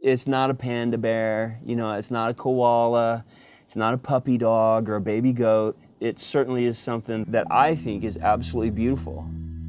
It's not a panda bear, you know, it's not a koala, it's not a puppy dog or a baby goat. It certainly is something that I think is absolutely beautiful.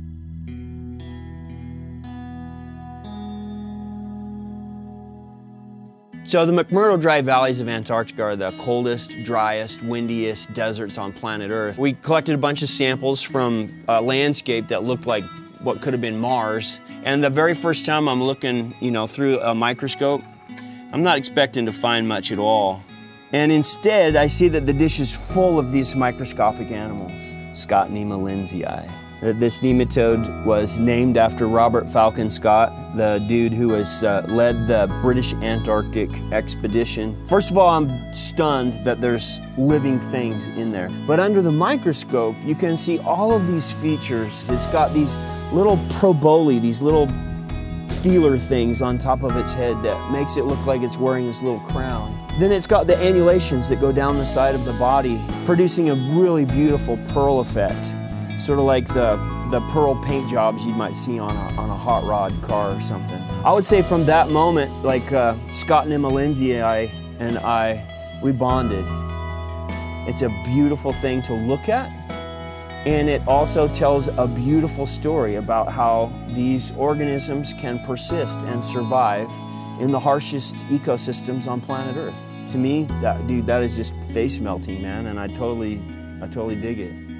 So the McMurdo Dry Valleys of Antarctica are the coldest, driest, windiest deserts on planet Earth. We collected a bunch of samples from a landscape that looked like what could have been Mars. And the very first time I'm looking, you know, through a microscope, I'm not expecting to find much at all. And instead, I see that the dish is full of these microscopic animals. Scottnema lindsay. This nematode was named after Robert Falcon Scott, the dude who has led the British Antarctic expedition. First of all, I'm stunned that there's living things in there. But under the microscope, you can see all of these features. It's got these little proboli, these little feeler things on top of its head that makes it look like it's wearing this little crown. Then it's got the annulations that go down the side of the body, producing a really beautiful pearl effect. Sort of like the pearl paint jobs you might see on a hot rod car or something. I would say from that moment, like Scottnema lindsay and I, we bonded. It's a beautiful thing to look at, and it also tells a beautiful story about how these organisms can persist and survive in the harshest ecosystems on planet Earth. To me, that is just face melting, man, and I totally dig it.